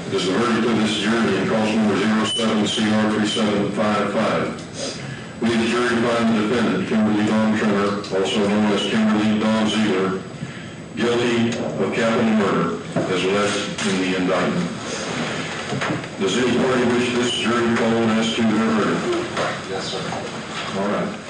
is the verdict of this jury in cause number 07-CR3755. We, the jury, find the defendant, Kimberly Dawn Trenor, also known as Kimberly Dawn Zealer, guilty of capital murder, as alleged in the indictment. Does any party wish this jury called as to their verdict? Yes, sir. All right.